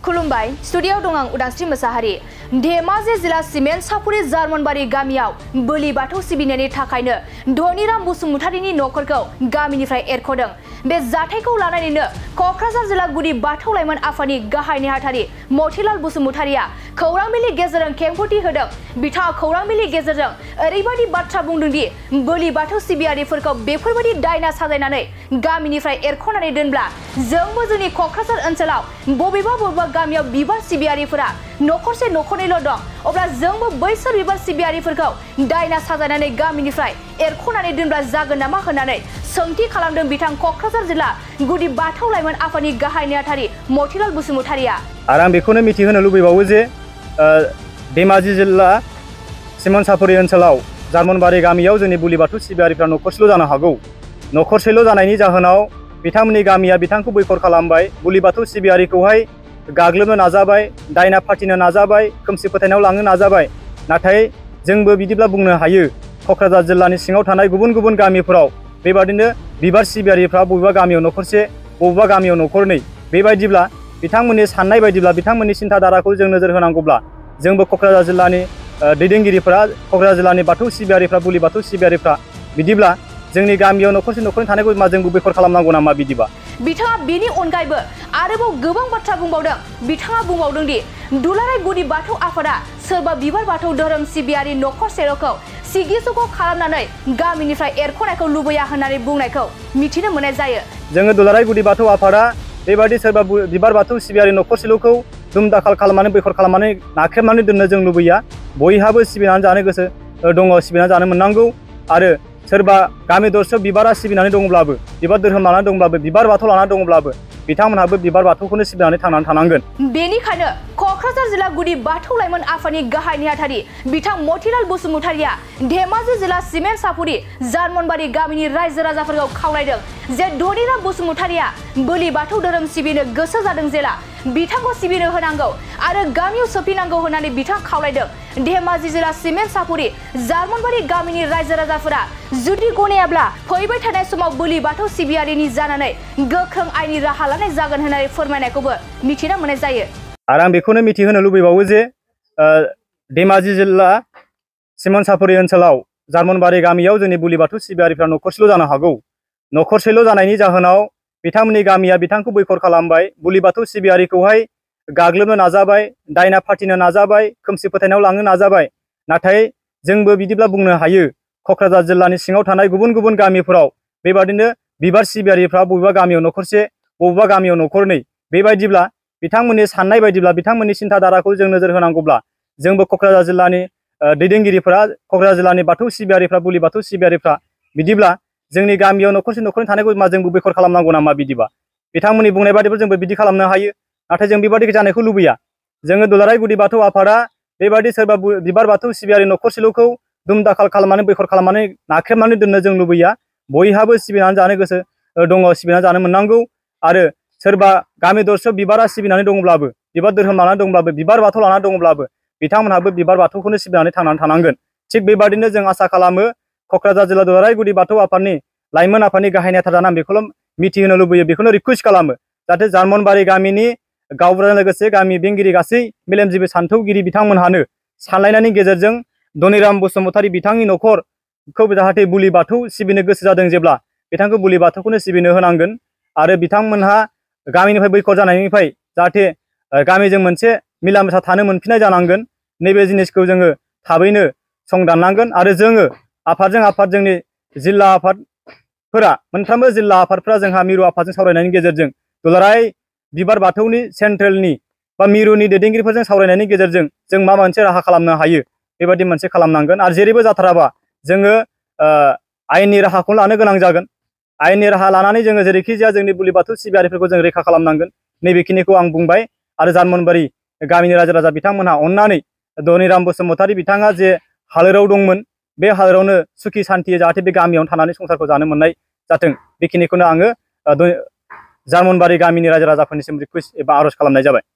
खुलुमबाय स्टुडियोआव दं आं उदांस्रि मोसाहारि। धेमाजि जिल्ला सिमेन्ट सापुरि जार्मनबारि गामियाव बोलि बाथौ सिबिनायनि थाखायनो धनिराम बसुमतारिनि न'खरखौ गामिनिफ्राय एरख'दों। बे जाथायखौ लानानैनो क'क्राझार जिल्ला गुदि बाथौ लाइमोन आफादनि गाहाय नेहाथारि मतिलाल बसुमतारिया खौरां बिलि गेजेरजों खेंफोरथि होदों। बिथाङा खौरां बिलि गेजेरजों ओरैबायदि बाथ्रा बुंदों दि बोलि बाथौ सिबियारिफोरखौ बेफोरबायदि दायना साजायनानै गामिनिफ्राय एरख'नानै दोनब्ला जोंबो जोंनि क'क्राझार ओनसोलाव बबेबा गामियाव बिबार सिबियारिफोरा न'खरसे न'खरनैल' दं, अब्ला जोंबो बैसोर बिबार सिबियारिफोरखौ दायना साजायनानै गामिनिफ्राय एरख'नानै दोनब्ला जागोन नामा होननानै सोंथि खालामदों बिथां क'क्राझार जिल्ला गुदि बाथौ लाइमोन आफादनि गाहाय नेहाथारि मतिलाल बसुमतारिया। आरो आं बेखौनो मिथिहोनो लुबैबावो जे धेमाजि जिल्ला सिमेन्ट सापुरि ओनसोलाव जार्मनबारि गामियाव जोंनि बोलि बाथौ सिबियारिफ्रा न'खरसेल' जानो हागौ। न'खरसेल' जानायनि जाहोनाव बिथांमोननि गामिया बिथांखौ बैखर खालामबाय, बोलि बाथौ सिबियारिखौहाय गाग्लोबनो नाजाबाय, दायना फाथिनो नाजाबाय, खोमसि फोथायनायाव लांनो नाजाबाय। नाथाय जोंबो बिदिब्ला बुंनो हायो क'क्राझार जिल्लानि सिङाव थानाय गुबुन गुबुन गामिफोराव बेबादिनो बिबार सिबियारिफ्रा बबेबा गामियाव न'खरसे, बबेबा गामियाव न'खरनै, बेबायदिब्ला बिथांमोननि साननाय बायदिब्ला बिथांमोननि सिन्थाधाराखौ जों नोजोर होनांगौब्ला जोंबो क'क्राझार जिल्लानि दैदेनगिरिफोरा, क'क्राझार जिल्लानि बाथौ सिबियारिफ्रा, बोलि बाथौ सिबियारिफ्रा बिदिब्ला जोंनि गामियाव न'खरसे न'खरनै थानायखौ मा जोंबो बैखर खालामनांगौ नामा बिदिबा? बिथाङा बेनि अनगायैबो आरोबाव गोबां बाथ्रा बुंबावदों। बिथाङा बुंबावदों दि दुलाराय गुदि बाथौ आफादा सोरबा बिबार बाथौ धोरोम सिबियारि न'खरसेल'खौ सिगिसुख' खालामनानै गामिनिफ्राय एरख'नायखौ लुबैया होननानै बुंनायखौ मिथिनो मोननाय जायो। जोङो दुलाराय गुदि बाथौ आफादा बेबायदि सोरबा बिबार बाथौ सिबियारि न'खरसेल'खौ दुमदाखाल खालामनानै बैखर खालामनानै नाख्रेबनानै दोननो जों लुबैया। बयहाबो सिबिनानै जानो गोसो दङ, सिबिनानै जानो मोननांगौ। आरो सोरबा गामि दरसेयाव बिबारा सिबिनानै दङब्लाबो, बिबार धोरोम लानानै दङब्लाबो, बिबार बाथौ लानानै दङब्लाबो बिथांमोनहाबो बिबार बाथौखौनो सिबिनानै थांनानै थानांगोन। बेनिखायनो क'क्राझार जिल्ला गुदि बाथौ लाइमोन आफादनि गाहाय नेहाथारि बिथां मतिलाल बसुमतारिया धेमाजि जिल्ला सिमेन्ट सापुरि जार्मनबारि गामिनि रायजो राजाफोरखौ खावलायदों जे धनिराम बसुमतारिया बोलि बाथौ धोरोम सिबिनो गोसो जादों जेला बिथांखौ सिबिनो होनांगौ आरो गामियाव सोफिनांगौ होननानै बिथां खावलायदों। धेमाजि जिल्ला सिमेन्ट सापुरि जार्मनबारि गामिनि रायजो राजाफोरा जुदि गनायाब्ला फैबाय थानाय समाव बोलि बाथौ सिबियारिनि जानानै गोख्रों आयेननि राहा लानाय जागोन होननानै फोरमायनायखौबो मिथिनो मोननाय जायो। आरो आं बेखौनो मिथिहोनो लुबैबावो जे धेमाजि जिल्ला सिमेन्ट सापुरि ओनसोलाव जार्मनबारि गामियाव जोंनि बोलि बाथौ सिबियारिफ्रा न'खरसेल' जानो हागौ। न'खरसेल' जानायनि जाहोनाव बिथांमोननि गामिया बिथांखौ बैखर खालामबाय, बोलि बाथौ सिबियारिखौहाय गाग्लोबनो नाजाबाय, दायना फाथिनो नाजाबाय, खोमसि फोथायनायाव लांनो नाजाबाय। नाथाय जोंबो बिदिब्ला बुंनो हायो क'क्राझार जिल्लानि सिङाव थानाय गुबुन गुबुन गामिफोराव बेबादिनो बिबार सिबियारिफ्रा बबेबा गामियाव न'खरसे, बबेबा गामियाव न'खरनै, बेबायदिब्ला बिथांमोननि साननाय बायदिब्ला, बिथांमोननि सिन्थाधाराखौ जों नोजोर होनांगौब्ला जोंबो क'क्राझार जिल्लानि दैदेनगिरिफोरा, क'क्राझार जिल्लानि बाथौ सिबियारिफ्रा, बोलि बाथौ सिबियारिफ्रा बिदिब्ला जोंनि गामियाव न'खरसे न'खरनै थानायखौ मा जोंबो बैखर खालामनांगौ नामा बिदिबा? बिथांमोननि बुंनाय बादिबो जोंबो बिदि खालामनो हायो। नाथाय जों बेबादि जानायखौ लुबैया। जोङो दुलाराय गुदि बाथौ आफादा बेबायदि सोरबा बिबार बाथौ सिबियारि न'खरसेल'खौ दुमदाखाल खालामनानै बैखर खालामनानै नाख्रेबनानै दोननो जों लुबैया। बयहाबो सिबिनानै जानो गोसो दङ, सिबिनानै जानो मोननांगौ। आरो सोरबा गामि दरसेयाव बिबारा सिबिनानै दङब्लाबो, बिबार धोरोम लानानै दङब्लाबो, बिबार बाथौ लानानै दङब्लाबो बिथांमोनहाबो बिबार बाथौखौनो सिबिनानै थांनानै थानांगोन। थिग बेबादिनो जों आसा खालामो क'क्राझार जिल्ला दुलाराय गुदि बाथौ आफादनि लाइमोन आफादनि गाहाय नेहाथारि जाना बेखौल' मिथिहोनो लुबैयो, बेखौनो रिकुवेस्ट खालामो जाहाथे जार्मनबारि गामिनि गावबुराजों लोगोसे गामि बेंगिरि गासै मेलेमजिबि सान्थौगिरि बिथांमोनहानो सानलायनायनि गेजेरजों धनिराम बसुमतारि बिथांनि न'खरखौ जाहाथे बोलि बाथौ सिबिनो गोसो जादों जेब्ला बिथांखौ बोलि बाथौखौनो सिबिनो होनांगोन। आरो बिथांमोनहा गामिनिफ्राय बैखर जानायनिफ्राय जाहाथे गामिजों मोनसे मिला मिसा थानो मोनफिननाय जानांगोन। नैबे जिनिसखौ जोङो थाबैनो संदाननांगोन। आरो जोङो आफादजों आफाद, जोंनि जिल्ला आफादफोरा, मोनफ्रोमबो जिल्ला आफादफोरा जोंहा मिरु आफादजों सावरायनायनि गेजेरजों दुलाराय बिबार बाथौनि सेन्ट्रेलनि बा मिरुनि दैदेनगिरिफोरजों सावरायनायनि गेजेरजों जों मा मोनसे राहा खालामनो हायो बेबायदि मोनसे खालामनांगोन। आरो जेरैबो जाथाराबा जोङो आयेननि राहाखौ लानो गोनां जागोन। आयेननि राहा लानानै जोङो जेरैखि जाया जोंनि बोलि बाथौ सिबियारिफोरखौ जों रैखा खालामनांगोन। नैबेखिनिखौ आं बुंबाय। आरो जार्मनबारि गामिनि रायजो राजा बिथांमोनहा अननानै धनिराम बसुमतारि बिथाङा जे हालोराव दंमोन, बे हालोरावनो सुखि सान्थियै जाहाथे बे गामियावनो थानानै संसारखौ जानो मोननाय जाथों, बेखिनिखौनो आङो जार्मनबारि गामिनि रायजो राजाफोरनिसिम रिकुवेस्ट एबा आर'ज खालामनाय जाबाय।